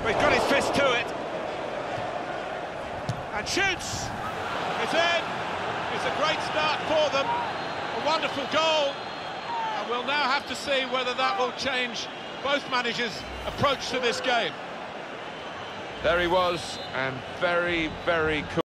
He's got his fist to it. And shoots! It's in! It's a great start for them. A wonderful goal. And we'll now have to see whether that will change both managers' approach to this game. There he was, and very, very cool.